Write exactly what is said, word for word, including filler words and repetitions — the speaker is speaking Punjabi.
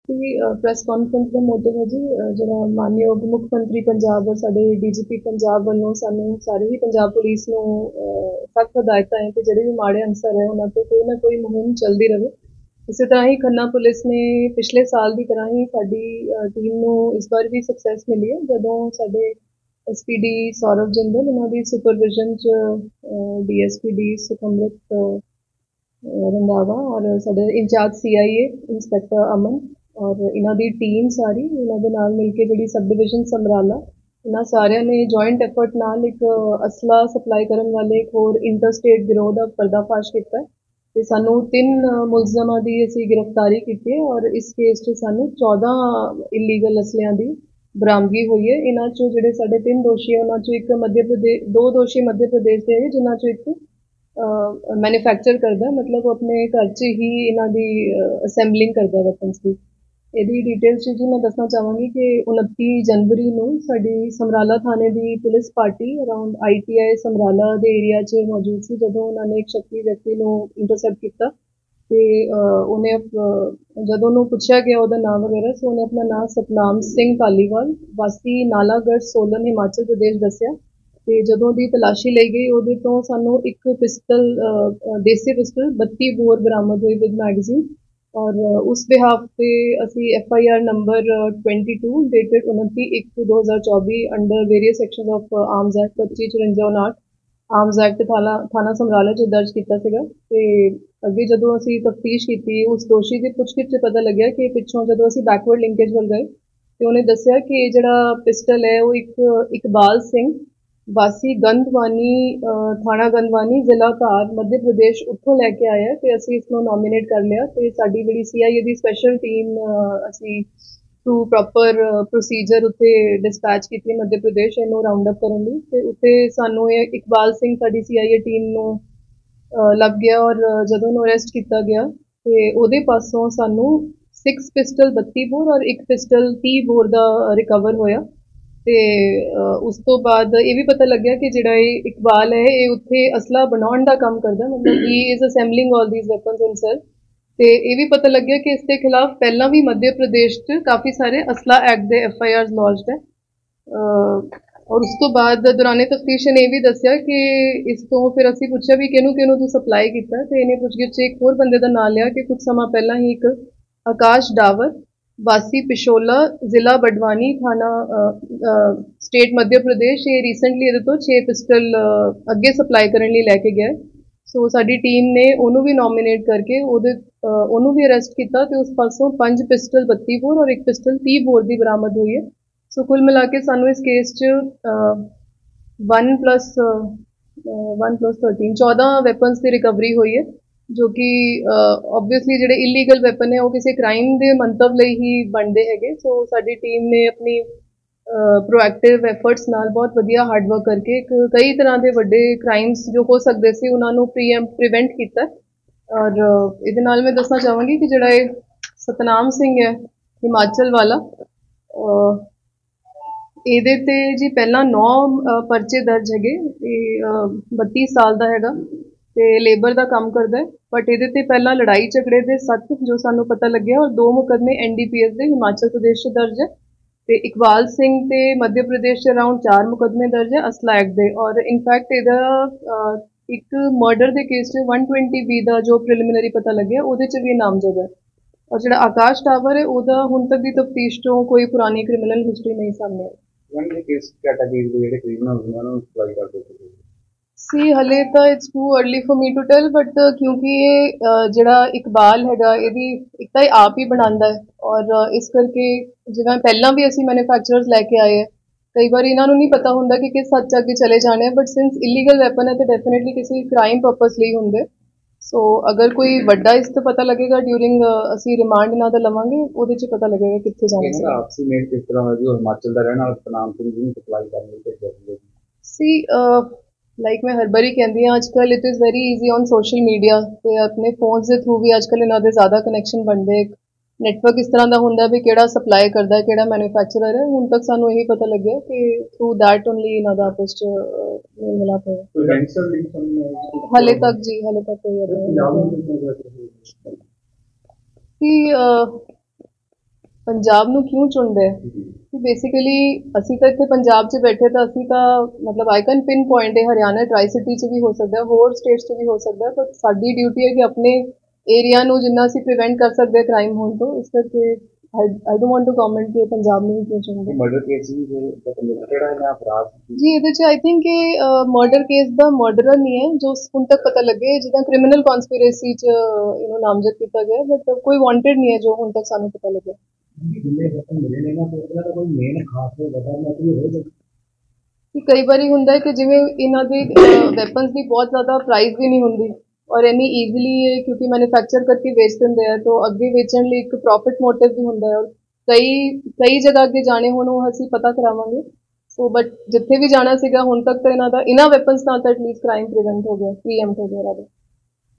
ਪ੍ਰੈਸ ਕਾਨਫਰੰਸ ਦਾ ਮੋਟਿਵ ਹੈ ਜੀ ਜਿਹੜਾ ਮਾਨਯੋਗ ਮੁੱਖ ਮੰਤਰੀ ਪੰਜਾਬ ਔਰ ਸਾਡੇ ਡੀਜੀਪੀ ਪੰਜਾਬ ਵੱਲੋਂ ਸਾਨੂੰ ਸਾਰੇ ਹੀ ਪੰਜਾਬ ਪੁਲਿਸ ਨੂੰ ਸਖਤ ਹਦਾਇਤਾਂ ਹੈ ਕਿ ਜਿਹੜੇ ਵੀ ਮਾੜੇ ਅਨਸਰ ਹੈ ਉਹਨਾਂ ਤੇ ਕੋਈ ਨਾ ਕੋਈ ਮੁਹਿੰਮ ਚੱਲਦੀ ਰਹੇ। ਇਸੇ ਤਰ੍ਹਾਂ ਹੀ ਖੰਨਾ ਪੁਲਿਸ ਨੇ ਪਿਛਲੇ ਸਾਲ ਦੀ ਤਰ੍ਹਾਂ ਹੀ ਸਾਡੀ ਟੀਮ ਨੂੰ ਇਸ ਵਾਰ ਵੀ ਸਕਸੈਸ ਮਿਲੀ ਹੈ ਜਦੋਂ ਸਾਡੇ ਐਸਪੀਡੀ ਸੌਰਵ ਜਿੰਦਲ ਉਹਨਾਂ ਦੀ ਸੁਪਰਵਿਜ਼ਨ ਚ ਡੀਐਸਪੀ ਡੀ ਸੁਖਮਰਤ ਰੰਧਾਵਾ ਔਰ ਸਾਡੇ ਇੰਚਾਰਜ ਸੀਆਈਏ ਇੰਸਪੈਕਟਰ ਅਮਨ ਔਰ ਇਹਨਾਂ ਦੀ ਟੀਮ ਸਾਰੀ ਇਹਨਾਂ ਦੇ ਨਾਲ ਮਿਲ ਕੇ ਜਿਹੜੀ ਸਬ ਡਿਵੀਜ਼ਨ ਸਮਰਾਲਾ ਇਹਨਾਂ ਸਾਰਿਆਂ ਨੇ ਜੁਆਇੰਟ ਐਫਰਟ ਨਾਲ ਇੱਕ ਅਸਲਾ ਸਪਲਾਈ ਕਰਨ ਵਾਲੇ ਇੱਕ ਹੋਰ ਇੰਟਰਸਟੇਟ ਗਿਰੋਹ ਦਾ ਪਰਦਾਫਾਸ਼ ਕੀਤਾ ਤੇ ਸਾਨੂੰ ਤਿੰਨ ਮੁਲਜ਼ਮਾਂ ਦੀ ਅਸੀਂ ਗ੍ਰਿਫਤਾਰੀ ਕੀਤੀ ਹੈ ਔਰ ਇਸ ਕੇਸ 'ਚ ਸਾਨੂੰ ਚੌਦਾਂ ਇਲੀਗਲ ਅਸਲਿਆਂ ਦੀ ਬਰਾਮਦਗੀ ਹੋਈ ਹੈ। ਇਹਨਾਂ 'ਚੋਂ ਜਿਹੜੇ ਸਾਡੇ ਤਿੰਨ ਦੋਸ਼ੀ ਹੈ ਉਹਨਾਂ 'ਚੋਂ ਇੱਕ ਮੱਧ ਪ੍ਰਦੇਸ਼ ਦੋ ਦੋਸ਼ੀ ਮੱਧ ਪ੍ਰਦੇਸ਼ ਦੇ ਹੈ ਜਿਨ੍ਹਾਂ 'ਚੋਂ ਇੱਕ ਮੈਨੂਫੈਕਚਰ ਕਰਦਾ ਮਤਲਬ ਆਪਣੇ ਘਰ 'ਚ ਹੀ ਇਹਨਾਂ ਦੀ ਅਸੈਂਬਲਿੰਗ ਕਰਦਾ ਵੈਪਨਸ ਦੀ। ਇਹਦੀ ਡਿਟੇਲਸ ਜੀ ਮੈਂ ਦੱਸਣਾ ਚਾਹਾਂਗੀ ਕਿ ਉਨੱਤੀ ਜਨਵਰੀ ਨੂੰ ਸਾਡੀ ਸਮਰਾਲਾ ਥਾਣੇ ਦੀ police party around ITI Samrala ਦੇ ਏਰੀਆ 'ਚ ਮੌਜੂਦ ਸੀ ਜਦੋਂ ਉਹਨਾਂ ਨੇ ਇੱਕ ਸ਼ੱਕੀ ਵਿਅਕਤੀ ਨੂੰ ਇੰਟਰਸੈਪਟ ਕੀਤਾ ਤੇ ਉਹਨੇ ਜਦੋਂ ਉਹਨੂੰ ਪੁੱਛਿਆ ਗਿਆ ਉਹਦਾ ਨਾਮ ਵਗੈਰਾ ਸੋ ਉਹਨੇ ਆਪਣਾ ਨਾਮ ਸਤਨਾਮ ਸਿੰਘ ਧਾਲੀਵਾਲ ਵਾਸੀ ਨਾਲਾਗੜ੍ਹ ਸੋਲਨ ਹਿਮਾਚਲ ਪ੍ਰਦੇਸ਼ ਦੱਸਿਆ ਤੇ ਜਦੋਂ ਦੀ ਤਲਾਸ਼ੀ ਲਈ ਗਈ ਉਹਦੇ ਤੋਂ ਸਾਨੂੰ ਇੱਕ ਪਿਸਟਲ ਦੇਸੀ ਪਿਸਟਲ ਬੱਤੀ ਬੋਰ ਬਰਾਮਦ ਹੋਈ ਵਿਦ ਮੈਗਜ਼ੀਨ ਔਰ ਉਸ ਬਿਹਾਫ ਤੇ ਅਸੀਂ ਐਫ ਆਈ ਆਰ ਨੰਬਰ ਬਾਈ ਡੇਟਡ ਉਨੱਤੀ ਇੱਕ ਦੋ ਹਜ਼ਾਰ ਚੌਵੀ under various sections of Arms Act ਪੱਚੀ ਚੁਰੰਜਾ ਉਨਾਹਠ ਆਰਮਸ ਐਕਟ ਥਾਣਾ ਥਾਣਾ ਸਮਰਾਲਾ 'ਚ ਦਰਜ ਕੀਤਾ ਸੀਗਾ ਤੇ ਅੱਗੇ ਜਦੋਂ ਅਸੀਂ ਤਫਤੀਸ਼ ਕੀਤੀ ਉਸ ਦੋਸ਼ੀ ਦੀ ਪੁੱਛਗਿੱਛ 'ਚ ਪਤਾ ਲੱਗਿਆ ਕਿ ਪਿੱਛੋਂ ਜਦੋਂ ਅਸੀਂ ਬੈਕਵਰਡ ਲਿੰਕੇਜ ਵੱਲ ਗਏ ਤੇ ਉਹਨੇ ਦੱਸਿਆ ਕਿ ਜਿਹੜਾ ਪਿਸਟਲ ਹੈ ਉਹ ਇੱਕ ਇਕਬਾਲ ਸਿੰਘ ਵਾਸੀ ਗੰਦਵਾਨੀ ਥਾਣਾ ਗੰਦਵਾਨੀ ਜ਼ਿਲ੍ਹਾ ਧਾਰ ਮੱਧ ਪ੍ਰਦੇਸ਼ ਉੱਥੋਂ ਲੈ ਕੇ ਆਇਆ ਤੇ ਅਸੀਂ ਇਸ ਨੂੰ ਨੋਮੀਨੇਟ ਕਰ ਲਿਆ ਤੇ ਸਾਡੀ ਜਿਹੜੀ ਸੀਆਈਏ ਦੀ ਸਪੈਸ਼ਲ ਟੀਮ ਅਸੀਂ ਥਰੂ ਪ੍ਰੋਪਰ ਪ੍ਰੋਸੀਜਰ ਉੱਤੇ ਡਿਸਪੈਚ ਕੀਤੀ ਮੱਧ ਪ੍ਰਦੇਸ਼ ਇਹਨੂੰ ਰਾਉਂਡ ਅਪ ਕਰਨ ਲਈ ਤੇ ਉੱਥੇ ਸਾਨੂੰ ਇਹ ਇਕਬਾਲ ਸਿੰਘ ਸਾਡੀ ਸੀਆਈਏ ਟੀਮ ਨੂੰ ਲੱਭ ਗਿਆ ਔਰ ਜਦੋਂ ਉਹਨੂੰ ਅਰੈਸਟ ਕੀਤਾ ਗਿਆ ਤੇ ਉਹਦੇ ਪਾਸੋਂ ਸਾਨੂੰ ਸਿਕਸ ਪਿਸਟਲ ਬੱਤੀ ਬੋਰ ਔਰ ਇੱਕ ਪਿਸਟਲ ਤੀਹ ਬੋਰ ਦਾ ਰਿਕਵਰ ਹੋਇਆ ਤੇ ਉਸ ਤੋਂ ਬਾਅਦ ਇਹ ਵੀ ਪਤਾ ਲੱਗਿਆ ਕਿ ਜਿਹੜਾ ਇਹ ਇਕਬਾਲ ਹੈ ਇਹ ਉੱਥੇ ਅਸਲਾ ਬਣਾਉਣ ਦਾ ਕੰਮ ਕਰਦਾ ਮਤਲਬ he is assembling all these weapons himself ਤੇ ਇਹ ਵੀ ਪਤਾ ਲੱਗਿਆ ਕਿ ਇਸ ਦੇ ਖਿਲਾਫ ਪਹਿਲਾਂ ਵੀ ਮੱਧ ਪ੍ਰਦੇਸ਼ 'ਚ ਕਾਫੀ ਸਾਰੇ ਅਸਲਾ ਐਕਟ ਦੇ ਐਫ ਆਈ ਆਰਸ ਲੌਂਚਡ ਹੈ ਔਰ ਉਸ ਤੋਂ ਬਾਅਦ ਦੌਰਾਨੇ ਤਫਤੀਸ਼ ਨੇ ਇਹ ਵੀ ਦੱਸਿਆ ਕਿ ਇਸ ਤੋਂ ਫਿਰ ਅਸੀਂ ਪੁੱਛਿਆ ਵੀ ਕਿਹਨੂੰ ਕਿਹਨੂੰ ਤੂੰ ਸਪਲਾਈ ਕੀਤਾ ਤੇ ਇਹਨੇ ਪੁੱਛਗਿੱਛ 'ਚ ਇੱਕ ਹੋਰ ਬੰਦੇ ਦਾ ਨਾਂ ਲਿਆ ਕਿ ਕੁਝ ਸਮਾਂ ਪਹਿਲਾਂ ਹੀ ਇੱਕ ਆਕਾਸ਼ ਡਾਵਰ ਵਾਸੀ ਪਿਸ਼ੋਲਾ ਜ਼ਿਲ੍ਹਾ ਬਡਵਾਨੀ ਥਾਣਾ ਸਟੇਟ ਮੱਧ ਪ੍ਰਦੇਸ਼ ਇਹ ਰੀਸੈਂਟਲੀ ਇਹਦੇ ਤੋਂ ਛੇ ਪਿਸਟਲ ਅੱਗੇ ਸਪਲਾਈ ਕਰਨ ਲਈ ਲੈ ਕੇ ਗਿਆ ਸੋ ਸਾਡੀ ਟੀਮ ਨੇ ਉਹਨੂੰ ਵੀ ਨੋਮੀਨੇਟ ਕਰਕੇ ਉਹਦੇ ਉਹਨੂੰ ਵੀ ਅਰੈਸਟ ਕੀਤਾ ਤੇ ਉਸ ਪਾਸੋਂ ਪੰਜ ਪਿਸਟਲ ਬੱਤੀ ਬੋਰ ਔਰ ਇੱਕ ਪਿਸਟਲ ਤੀਹ ਬੋਰ ਦੀ ਬਰਾਮਦ ਹੋਈ ਹੈ ਸੋ ਕੁੱਲ ਮਿਲਾ ਕੇ ਸਾਨੂੰ ਇਸ ਕੇਸ 'ਚ one plus one plus thirteen ਚੌਦਾਂ ਵੈਪਨਸ ਦੀ ਰਿਕਵਰੀ ਹੋਈ ਹੈ ਜੋ ਕਿ ਓਬਵੀਅਸਲੀ ਜਿਹੜੇ ਇਲੀਗਲ ਵੈਪਨ ਹੈ ਉਹ ਕਿਸੇ ਕ੍ਰਾਈਮ ਦੇ ਮੰਤਵ ਲਈ ਹੀ ਬਣਦੇ ਹੈਗੇ ਸੋ ਸਾਡੀ ਟੀਮ ਨੇ ਆਪਣੀ ਪ੍ਰੋਐਕਟਿਵ ਐਫਰਟਸ ਨਾਲ ਬਹੁਤ ਵਧੀਆ ਹਾਰਡ ਵਰਕ ਕਰਕੇ ਇੱਕ ਕਈ ਤਰ੍ਹਾਂ ਦੇ ਵੱਡੇ ਕ੍ਰਾਈਮਸ ਜੋ ਹੋ ਸਕਦੇ ਸੀ ਉਹਨਾਂ ਨੂੰ ਪ੍ਰੀਐਂਪ ਪ੍ਰੀਵੈਂਟ ਕੀਤਾ ਔਰ ਇਹਦੇ ਨਾਲ ਮੈਂ ਦੱਸਣਾ ਚਾਹਾਂਗੀ ਕਿ ਜਿਹੜਾ ਇਹ ਸਤਨਾਮ ਸਿੰਘ ਹੈ ਹਿਮਾਚਲ ਵਾਲਾ ਇਹਦੇ ਤੇ ਜੀ ਪਹਿਲਾਂ ਨੌ ਪਰਚੇ ਦਰਜ ਹੈਗੇ ਇਹ ਬੱਤੀ ਸਾਲ ਦਾ ਹੈਗਾ ਤੇ ਲੇਬਰ ਦਾ ਕੰਮ ਕਰਦਾ ਬਟ ਇਹਦੇ ਤੇ ਪਹਿਲਾਂ ਲੜਾਈ ਝਗੜੇ ਦੇ ਸੱਤ ਜੋ ਸਾਨੂੰ ਪਤਾ ਲੱਗਿਆ ਔਰ ਦੋ ਮੁਕੱਦਮੇ ਐਨ ਡੀ ਪੀ ਐਸ ਦੇ ਹਿਮਾਚਲ ਪ੍ਰਦੇਸ਼ 'ਚ ਦਰਜ ਹੈ ਤੇ ਇਕਬਾਲ ਸਿੰਘ ਤੇ ਮੱਧ ਪ੍ਰਦੇਸ਼ 'ਚ ਅਰਾਊਂਡ ਚਾਰ ਮੁਕੱਦਮੇ ਦਰਜ ਹੈ ਅਸਲਾ ਐਕਟ ਦੇ ਔਰ ਇਨਫੈਕਟ ਇਹਦਾ ਇੱਕ ਮਰਡਰ ਦੇ ਕੇਸ 'ਚ ਵਨ ਟਵੈਂਟੀ ਬੀ ਦਾ ਜੋ ਪ੍ਰੀਲਿਮਿਨਰੀ ਪਤਾ ਲੱਗਿਆ ਉਹਦੇ 'ਚ ਵੀ ਨਾਮਜ਼ਦ ਹੈ ਔਰ ਜਿਹੜਾ ਆਕਾਸ਼ ਟਾਵਰ ਹੈ ਉਹਦਾ ਹੁਣ ਤੱਕ ਦੀ ਤਫਤੀਸ਼ 'ਚੋਂ ਕੋਈ ਪੁਰਾਣੀ ਕ੍ਰਿਮੀਨਲ ਹਿਸਟਰੀ ਨਹੀਂ ਸਾਹਮਣੇ ਆਈ ਸੀ ਹਲੇ ਤਾਂ it's too early for me to tell but ਕਿਉਂਕਿ ਇਹ ਜਿਹੜਾ ਇਕਬਾਲ ਹੈਗਾ ਇਹਦੀ ਇੱਕ ਤਾਂ ਇਹ ਆਪ ਹੀ ਬਣਾਉਂਦਾ ਹੈ ਔਰ ਇਸ ਕਰਕੇ ਜਿਵੇਂ ਪਹਿਲਾਂ ਵੀ ਅਸੀਂ ਮੈਨੂਫੈਕਚਰਰਸ ਲੈ ਕੇ ਆਏ ਹੈ ਕਈ ਵਾਰ ਇਹਨਾਂ ਨੂੰ ਨਹੀਂ ਪਤਾ ਹੁੰਦਾ ਕਿ ਕਿਸ ਹੱਦ 'ਚ ਅੱਗੇ ਚਲੇ ਜਾਣੇ ਬਟ ਸਿੰਸ ਇਲੀਗਲ ਵੈਪਨ ਹੈ ਤਾਂ ਡੈਫੀਨੇਟਲੀ ਕਿਸੇ ਕ੍ਰਾਈਮ ਪਰਪਸ ਲਈ ਹੁੰਦੇ ਸੋ ਅਗਰ ਕੋਈ ਵੱਡਾ ਇਸ ਤੋਂ ਪਤਾ ਲੱਗੇਗਾ ਡਿਊਰਿੰਗ ਅਸੀਂ ਰਿਮਾਂਡ ਇਹਨਾਂ ਦਾ ਲਵਾਂਗੇ ਉਹਦੇ 'ਚ ਪਤਾ ਲੱਗੇਗਾ ਕਿੱਥੇ ਜਾਣਾ ਸੀ ਆਪਸੀ ਮੇਲ ਕਿਸ ਤਰ੍ਹਾਂ ਹੋਈ ਹਿਮਾਚਲ ਦਾ ਰਹਿਣ ਵਾਲਾ ਸਤਨਾਮ ਸਿੰਘ ਜੀ ਨੂੰ ਸਪਲਾਈ ਕਰਨ ਲਈ ਭੇਜਿਆ ਸੀ ਲਾਈਕ ਮੈਂ ਹਰ ਵਾਰੀ ਕਹਿੰਦੀ ਹਾਂ ਅੱਜ ਕੱਲ੍ਹ it is very easy on social media ਤੇ ਆਪਣੇ ਫੋਨਸ ਦੇ ਥਰੂ ਵੀ ਅੱਜ ਕੱਲ੍ਹ ਇਹਨਾਂ ਦੇ ਜ਼ਿਆਦਾ ਕਨੈਕਸ਼ਨ ਬਣਦੇ ਨੈਟਵਰਕ ਇਸ ਤਰ੍ਹਾਂ ਦਾ ਹੁੰਦਾ ਵੀ ਕਿਹੜਾ ਸਪਲਾਈ ਕਰਦਾ ਕਿਹੜਾ ਮੈਨੂਫੈਕਚਰਰ ਹੈ ਹੁਣ ਤੱਕ ਸਾਨੂੰ ਇਹੀ ਪਤਾ ਲੱਗਿਆ ਕਿ ਥਰੂ ਦੈਟ ਓਨਲੀ ਇਹਨਾਂ ਦਾ ਆਪਸ 'ਚ ਮੇਲ ਮਿਲਾਪ ਹੋਇਆ ਹਾਲੇ ਤੱਕ ਜੀ ਹਾਲੇ ਤੱਕ ਕੋਈ ਕਿ ਪੰਜਾਬ ਨੂੰ ਕਿਉਂ ਚੁਣਦੇ ਹੈ ਕਿ ਬੇਸਿਕਲੀ ਅਸੀਂ ਤਾਂ ਇੱਥੇ ਪੰਜਾਬ 'ਚ ਬੈਠੇ ਤਾਂ ਅਸੀਂ ਤਾਂ ਮਤਲਬ ਆਈ ਕੈਨ ਪਿਨ ਪੁਆਇੰਟ ਹੈ ਹਰਿਆਣਾ ਟਰਾਈ ਸਿਟੀ 'ਚ ਵੀ ਹੋ ਸਕਦਾ ਹੋਰ ਸਟੇਟਸ 'ਚ ਵੀ ਹੋ ਸਕਦਾ ਬਟ ਸਾਡੀ ਡਿਊਟੀ ਹੈ ਕਿ ਆਪਣੇ ਏਰੀਆ ਨੂੰ ਜਿੰਨਾ ਅਸੀਂ ਪ੍ਰੀਵੈਂਟ ਕਰ ਸਕਦੇ ਕ੍ਰਾਈਮ ਹੋਣ ਤੋਂ ਇਸ ਕਰਕੇ I, I don't want to comment ਕਿ ਪੰਜਾਬ ਨੂੰ ਕਿਉਂ ਚੁਣਦੇ ਮਰਡਰ ਕੇਸ ਵੀ ਕਿਹੜਾ ਹੈ ਅਪਰਾਧ ਜੀ ਇਹਦੇ 'ਚ ਆਈ ਥਿੰਕ ਇਹ ਮਰਡਰ ਕੇਸ ਦਾ ਮਰਡਰਰ ਨਹੀਂ ਹੈ ਜੋ ਹੁਣ ਤੱਕ ਪਤਾ ਲੱਗੇ ਜਿੱਦਾਂ ਕ੍ਰਿਮੀਨਲ ਕਨਸਪੀਰੇਸੀ 'ਚ ਯੂ ਨੋ ਨਾਮਜ਼ਦ ਕੀਤਾ ਗਿਆ ਬਟ ਕੋਈ ਵਾਂਟਡ ਨਹੀਂ ਹੈ ਜੋ ਹੁਣ ਤੱਕ ਸਾਨੂੰ ਪਤਾ ਲੱਗਿਆ ਜਿੰਨੇ ਵੈਪਨ ਮਿਲੇ ਨੇ ਨਾ ਤਾਂ ਉਹਦਾ ਤਾਂ ਕੋਈ ਮੇਨ ਖਾਸ ਵਜ੍ਹਾ ਨਹੀਂ ਹੋਏਗਾ ਕਿ ਕਈ ਵਾਰੀ ਹੁੰਦਾ ਹੈ ਕਿ ਜਿਵੇਂ ਇਹਨਾਂ ਦੇ ਵੈਪਨਸ ਦੀ ਬਹੁਤ ਜ਼ਿਆਦਾ ਪ੍ਰਾਈਸ ਵੀ ਨਹੀਂ ਹੁੰਦੀ ਔਰ ਇੰਨੀ ਈਜ਼ੀਲੀ ਇਹ ਕਿਉਂਕਿ ਮੈਨੂਫੈਕਚਰ ਕਰਕੇ ਵੇਚ ਦਿੰਦੇ ਆ ਤਾਂ ਅੱਗੇ ਵੇਚਣ ਲਈ ਇੱਕ ਪ੍ਰੋਫਿਟ ਮੋਟਿਵ ਵੀ ਹੁੰਦਾ ਹੈ ਔਰ ਕਈ ਕਈ ਜਗ੍ਹਾ ਅੱਗੇ ਜਾਣੇ ਹੁਣ ਉਹ ਅਸੀਂ ਪਤਾ ਕਰਾਵਾਂਗੇ ਸੋ ਬਟ ਜਿੱਥੇ ਵੀ ਜਾਣਾ ਸੀਗਾ ਹੁਣ ਤੱਕ ਤਾਂ ਇਹਨਾਂ ਦਾ ਇਹਨਾਂ ਵੈਪਨਸ ਨਾਲ ਤਾਂ ਐਟਲੀਸਟ ਕ੍ਰਾਈਮ ਪ੍ਰੀਵੈਂਟ ਹੋ ਗਿਆ ਪ੍ਰੀਐਮਪਟ ਹੋ ਗਿਆ ਰਾਦਰ